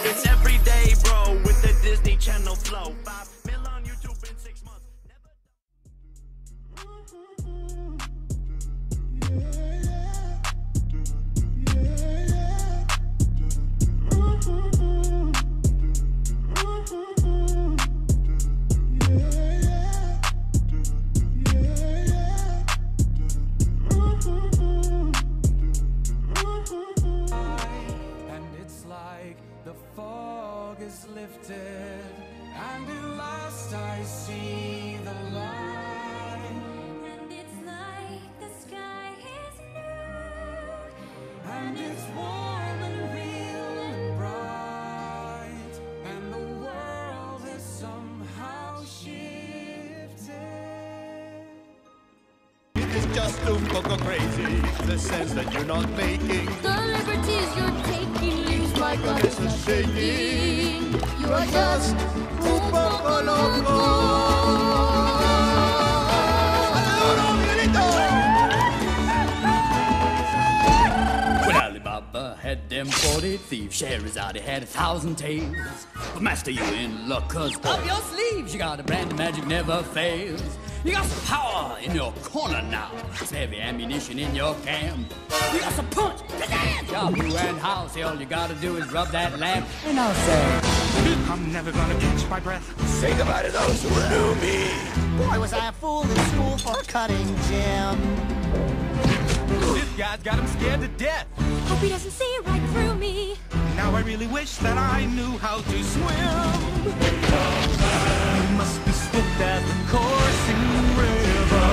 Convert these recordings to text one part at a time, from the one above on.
It's every day, bro, with the Disney Channel flow. 5 mil on YouTube in 6 months. The fog is lifted, and at last I see the light. And it's like the sky is new, And it's warm and real and bright, and the world has somehow shifted. It is just to go crazy, the sense that you're not making. the liberties you're taking leaves my This is shaking. You are just un poco loco. When Alibaba had them 40 thieves, Scheherazade had 1,000 tales. But master, you in luck, 'cause up your sleeves you got a brand of magic never fails. You got some power in your corner now, some heavy ammunition in your camp. You got some punch, job, who and how. Say all you gotta do is rub that lamp, and I'll say, I'm never gonna catch my breath. Say goodbye to those who knew me. Boy, was I a fool in school for cutting Jim. This guy's got him scared to death. Hope he doesn't see right through me. Now I really wish that I knew how to swim. You must be swift as the coursing river.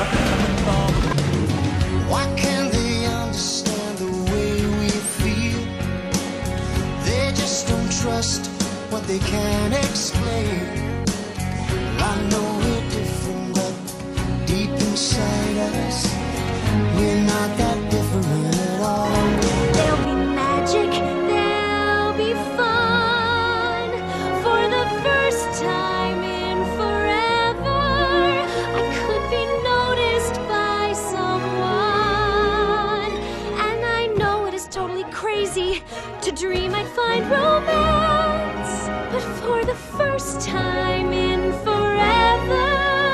Why can't they understand the way we feel? They just don't trust what they can't explain. I know we're different, but deep inside us, we're not that different at all. There'll be magic, there'll be fun. For the first time in forever, I could be noticed by someone. And I know it is totally crazy to dream I'd find romance. But for the first time in forever,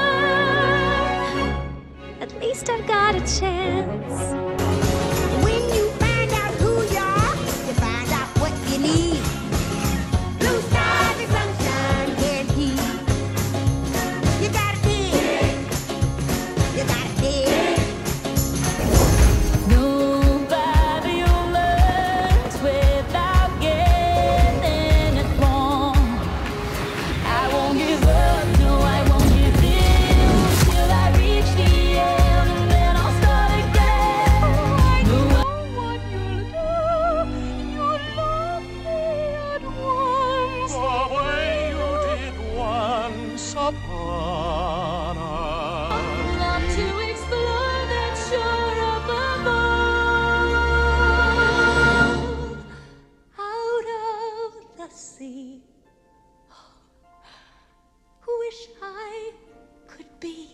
at least I've got a chance. When you find out who you are, you find out what you need. Blue skies and sunshine and heat. You gotta dig. You gotta dig. Nobody learns without getting it wrong. I won't give up, no, I won't give in till I reach the end, and then I'll start again. I know what you'll do, you'll love me at once. The way you did once upon a Love to explore that shore up above, out of the sea. Wish I could be.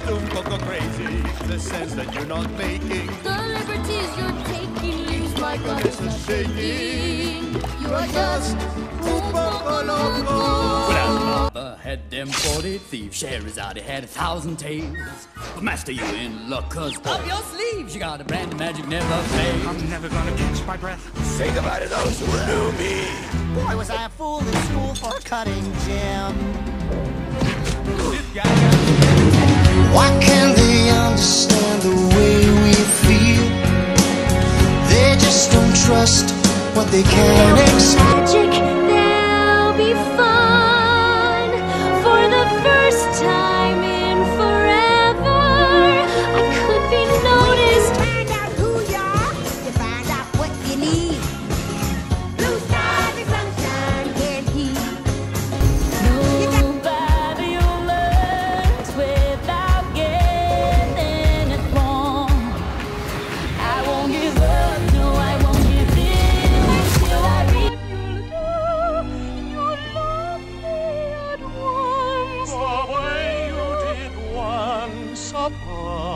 don't go crazy. The sense that you're not making. The liberties you're taking leaves my This body is shaking. You are just Un poco loco. Well, Alibaba had them 40 thieves. Scheherazade had 1,000 tales. But master, you in luck, cause up your sleeves you got a brand of magic never fails. I'm never gonna catch my breath. Say goodbye to those who knew me. Boy, was I a fool in school for cutting Jim. Why can't they understand the way we feel? They just don't trust what they can't explain. Magic, there'll be fun for the first time in forever. I could be noticed. Find out who you are, you find out what you need. Blue skies and sunshine and heat. Nobody learns without getting it wrong. I won't give up, no, I won't give in until I reach you love me at once. The way you did once upon